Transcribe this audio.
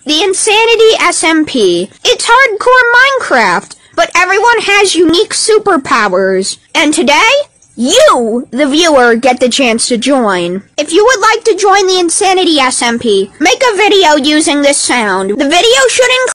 The Insanity SMP. It's hardcore Minecraft, but everyone has unique superpowers. And today, you, the viewer, get the chance to join. If you would like to join the Insanity SMP, make a video using this sound. The video should include